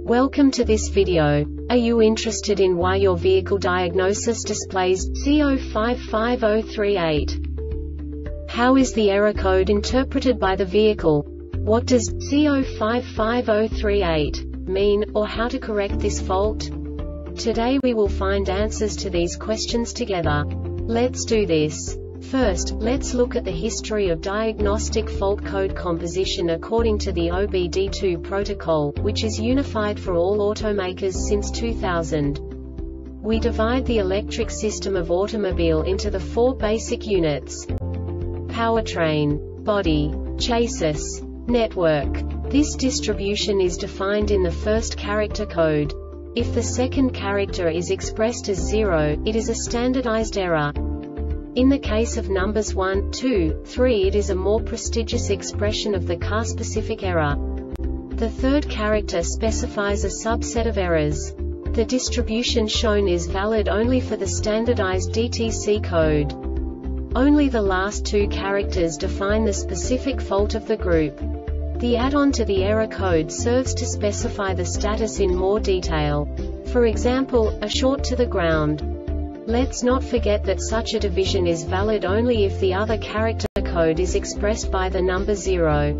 Welcome to this video. Are you interested in why your vehicle diagnosis displays C055038? How is the error code interpreted by the vehicle? What does C055038 mean, or how to correct this fault? Today we will find answers to these questions together. Let's do this. First, let's look at the history of diagnostic fault code composition according to the OBD2 protocol, which is unified for all automakers since 2000. We divide the electric system of automobile into the four basic units: powertrain, body, chassis, network. This distribution is defined in the first character code. If the second character is expressed as 0, it is a standardized error. In the case of numbers 1, 2, 3, it is a more prestigious expression of the car-specific error. The third character specifies a subset of errors. The distribution shown is valid only for the standardized DTC code. Only the last two characters define the specific fault of the group. The add-on to the error code serves to specify the status in more detail. For example, a short to the ground. Let's not forget that such a division is valid only if the other character code is expressed by the number 0.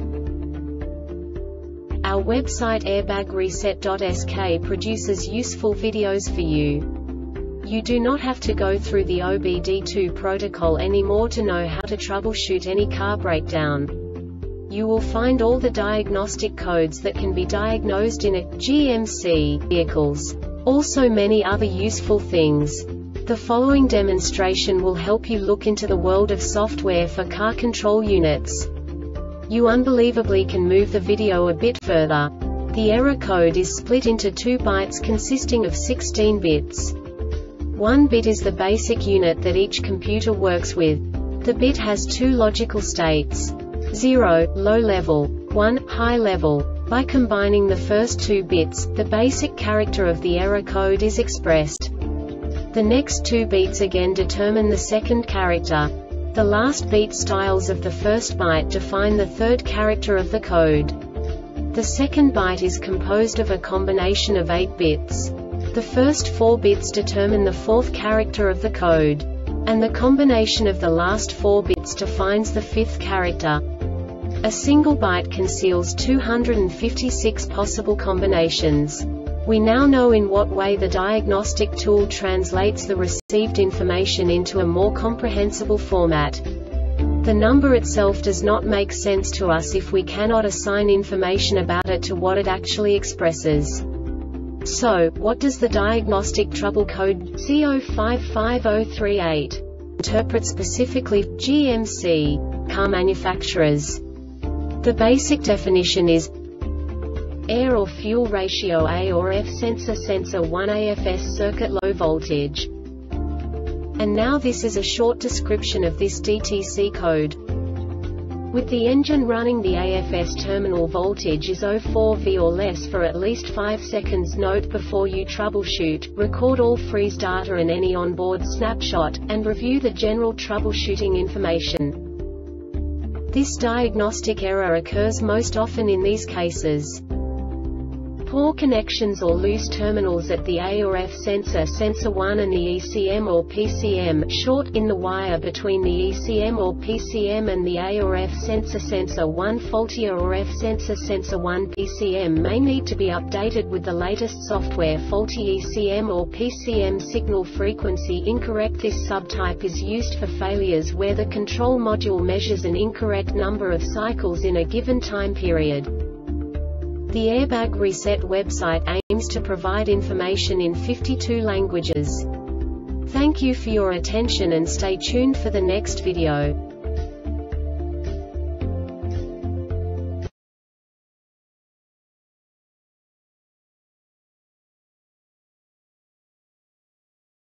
Our website airbagreset.sk produces useful videos for you. You do not have to go through the OBD2 protocol anymore to know how to troubleshoot any car breakdown. You will find all the diagnostic codes that can be diagnosed in a GMC vehicles. Also many other useful things. The following demonstration will help you look into the world of software for car control units. You unbelievably can move the video a bit further. The error code is split into 2 bytes consisting of 16 bits. 1 bit is the basic unit that each computer works with. The bit has 2 logical states: 0, low level, 1, high level. By combining the first 2 bits, the basic character of the error code is expressed. The next 2 beats again determine the second character. The last beat styles of the first byte define the third character of the code. The second byte is composed of a combination of 8 bits. The first 4 bits determine the fourth character of the code. And the combination of the last 4 bits defines the fifth character. A single byte conceals 256 possible combinations. We now know in what way the diagnostic tool translates the received information into a more comprehensible format. The number itself does not make sense to us if we cannot assign information about it to what it actually expresses. So, what does the diagnostic trouble code C055038 interpret specifically for GMC car manufacturers? The basic definition is air or fuel ratio A or F sensor 1 AFS circuit low voltage. And now this is a short description of this DTC code. With the engine running, the AFS terminal voltage is 04V or less for at least 5 seconds. Note: before you troubleshoot, record all freeze data and any onboard snapshot, and review the general troubleshooting information. This diagnostic error occurs most often in these cases: poor connections or loose terminals at the A or F sensor 1 and the ECM or PCM, short in the wire between the ECM or PCM and the A or F sensor 1, faulty A or F sensor 1 PCM may need to be updated with the latest software. Faulty ECM or PCM signal frequency incorrect. This subtype is used for failures where the control module measures an incorrect number of cycles in a given time period. The Airbag Reset website aims to provide information in 52 languages. Thank you for your attention and stay tuned for the next video.